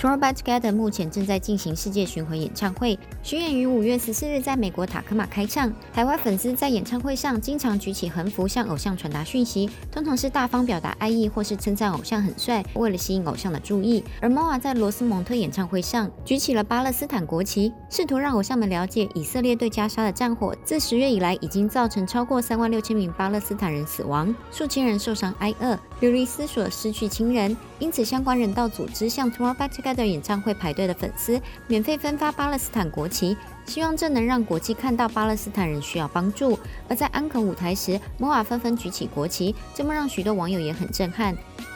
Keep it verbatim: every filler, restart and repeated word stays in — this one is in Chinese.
Tomorrow By Together 目前正在进行世界巡回演唱会，巡演于五月十四日在美国塔科马开唱。海外粉丝在演唱会上经常举起横幅向偶像传达讯息，通常是大方表达爱意或是称赞偶像很帅，为了吸引偶像的注意。而 M O A 在罗斯蒙特演唱会上举起了巴勒斯坦国旗，试图让偶像们了解以色列对加沙的战火自十月以来已经造成超过三万六千名巴勒斯坦人死亡，数千人受伤挨饿，流离失所，失去亲人。因此，相关人道组织向 Tomorrow By Together 演唱会排队的粉丝免费分发巴勒斯坦国旗，希望这能让国际看到巴勒斯坦人需要帮助。而在安可舞台时 ，M O A 纷纷举起国旗，这么让许多网友也很震撼。